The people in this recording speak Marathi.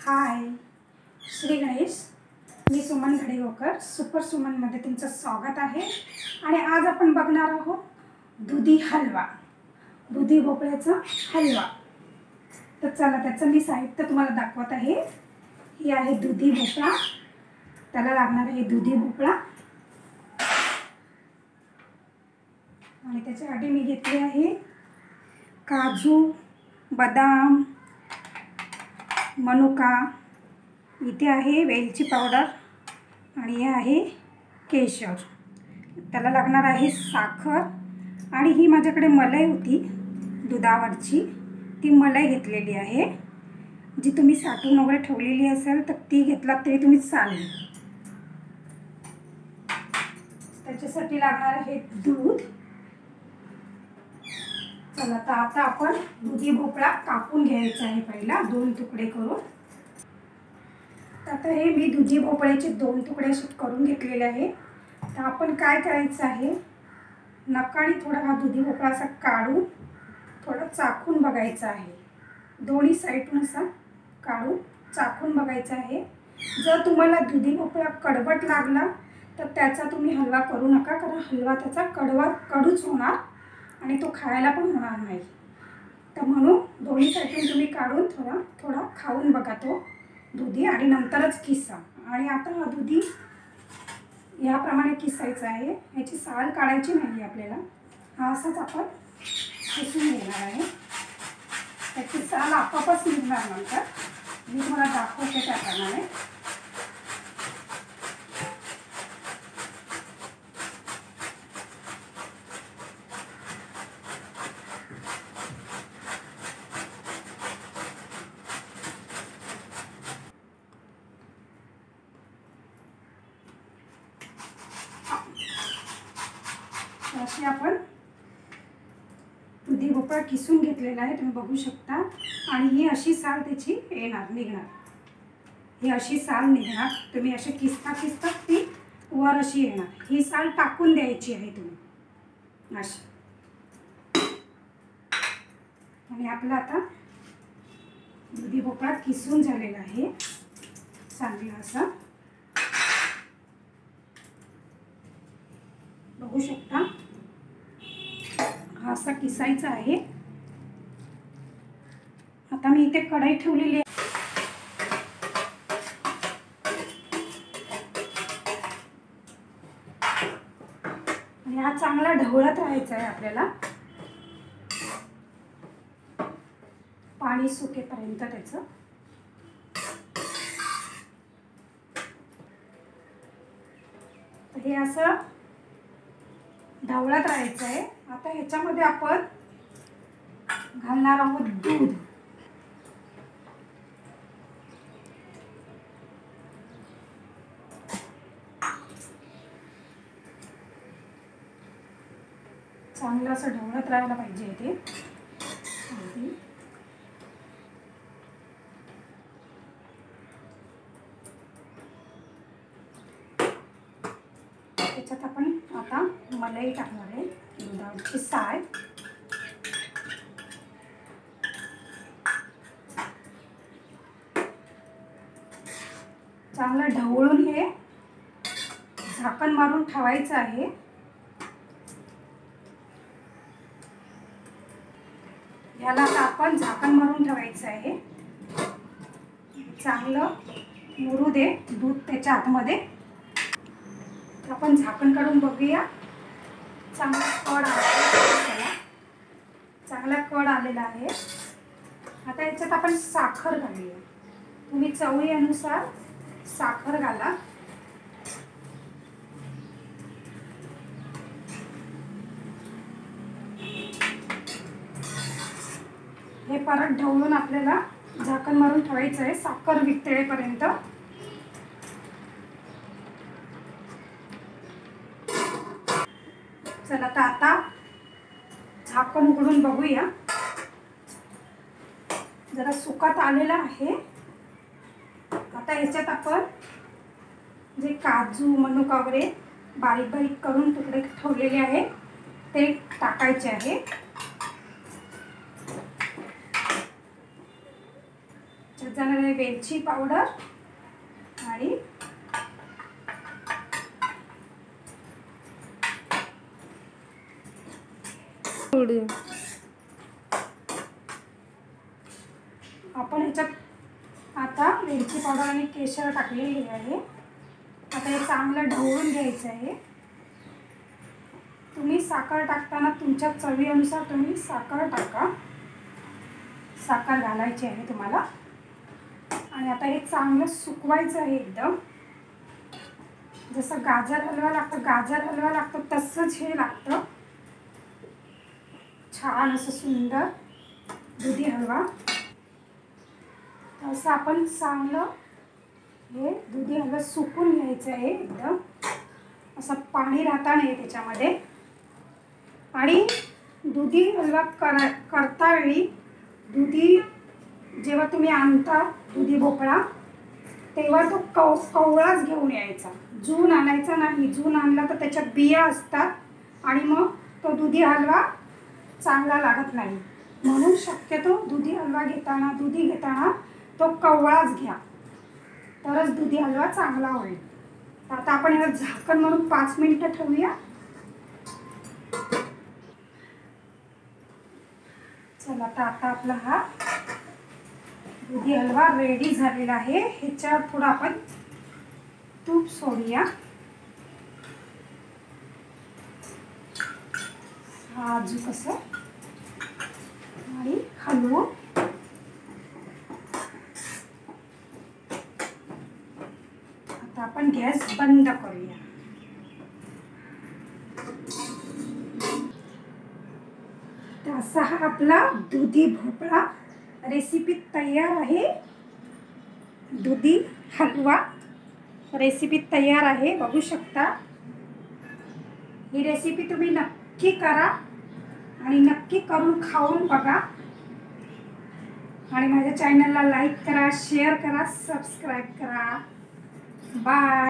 हाय, श्री गणेश. मी सुमन घडेगावकर, सुपर सुमनमध्ये तुमचं स्वागत आहे. आणि आज आपण बघणार आहोत दुधी हलवा, दुधी भोपळ्याचा हलवा. तर चला त्याचं मी साहित्य तुम्हाला दाखवत आहे. ही आहे दुधी भोपळा, त्याला लागणार आहे दुधी भोपळा. आणि त्याच्यासाठी मी घेतले आहे काजू, बदाम, मनुका, इथे आहे वेलची पावडर आणि हे आहे केशर. त्याला लागणार आहे साखर. आणि ही माझ्याकडे मलाई होती दुधावरची, ती मलाई घेतलेली आहे. जी तुम्ही साठवून वगैरे ठेवलेली असेल तर ती घेतलात तरी तुम्ही चालेल. त्याच्यासाठी लागणार आहे दूध. चला तर आता आपण दुधी भोपळा कापून घ्यायचा आहे. पहिला 2 तुकडे करून. आता हे मी दुधी भोपळ्याचे 2 तुकडे करून घेतलेले आहे. तर आपण काय करायचं आहे, नकाने थोडा हा दुधी भोपळा असा काढून थोडा चाखून बघायचा आहे. दोन्ही साईडून असा काढून चाखून बघायचा आहे. जर तुम्हाला दुधी भोपळा कडवट लागला तर त्याचा तुम्ही हलवा करू नका, कारण हलवा त्याचा कडूच होणार आणि तो खायला पण होणार नाही. तर म्हणून दोन्ही साईडून तुम्ही काढून थोडा खाऊन बघा तो दुधी आणि नंतरच किसा. आणि आता हा दुधी याप्रमाणे किसायचा आहे. याची साल काढायची नाही आपल्याला, हा असाच आपण किसून घेणार आहे. त्याची साल आपोआपच निघणार नंतर. मी तुम्हाला दाखवते त्याप्रमाणे. अशी आपण दुधी भोपळा किसून घेतलेला आहे, तुम्ही बघू शकता. आणि ही अशी साल त्याची निघणार. ही अशी साल निघणार. तुम्ही अशी किसता ती वर अशी येणार. ही साल टाकून द्यायची आहे तुम्ही अशी. आणि आपला आता दुधी भोपळा किसून झालेला आहे चांगला असा, बघू शकता. हा असा किसायचा आहे. आता मी इथे कढई ठेवलेली आहे. आणि हा चांगला ढवळत राहायचा आहे आपल्याला, पाणी सुकेपर्यंत त्याचं. हे असं ढवळत राहायचं आहे. आता ह्याच्यामध्ये आपण घालणार आहोत दूध. चांगलं असं ढवळत राहायला पाहिजे ते. त्याच्यात आपण आता मलाई टाकणार आहे, दुधाची साय. चांगलं ढवळून हे झाकण मारून ठेवायचं आहे. याला आता आपण झाकण मारून ठेवायचं आहे. चांगलं मुरू दे दूध त्याच्या आतमध्ये. आपण झाकण काढून बघूया. चांगला कड आलेला आहे. आता याच्यात आपण साखर घालूया. तुम्ही चवीनुसार साखर घाला. हे परत ढवळून आपल्याला झाकण मारून ठेवायचं आहे साखर वितळेपर्यंत. चला तर आता झाकण उघडून बघूया. जरा सुकात आलेला आहे. आता याच्यात आपण जे काजू, मनुका वगैरे बारीक बारीक करून तुकडे ठेवलेले आहे ते टाकायचे आहे. जाणार आहे वेलची पावडर आणि आपण ह्याच्यात आता वेलची पावडर आणि केशर टाकलेली आहे. आता हे चांगलं ढवळून घ्यायचं आहे. तुम्ही साखर टाकताना तुमच्या चवीनुसार तुम्ही साखर टाका. साखर घालायची आहे तुम्हाला. आणि आता हे चांगलं सुकवायचं आहे एकदम. जसं गाजर हलवा लागतं तसंच हे लागतं. छान असं सुंदर दुधी हलवा. असं आपण चांगलं हे दुधी हलवा सुकून घ्यायचं आहे एकदम. असं पाणी राहता नाही त्याच्यामध्ये. आणि दुधी हलवा करता वेळी दुधी जेव्हा तुम्ही आणता दुधी भोपळा तेव्हा तो कवळाच घेऊन यायचा. जून आणायचा नाही. जून आणला तर त्याच्यात बिया असतात आणि मग तो दुधी हलवा चांगला लागत नाही. म्हणून शक्यतो दुधी हलवा घेताना तो कवळाच घ्या, तरच दुधी हलवा चांगला होईल. आता आपण याला झाकण म्हणून 5 मिनिटं ठेवूया. चला तर आता आपला हा दुधी हलवा रेडी झालेला आहे. ह्याच्यावर थोडं आपण तूप सोडूया. साजूक असं आणि हलवून आता आपण गॅस बंद करूया. असा हा आपला दुधी भोपळा रेसिपी तयार आहे. दुधी हलवा रेसिपी तयार आहे. बघू शकता. ही रेसिपी तुम्ही नक्की करा आणि नक्की करून खाऊन बघा. आणि माझ्या चॅनलला लाईक करा, शेअर करा, सबस्क्राईब करा. बाय.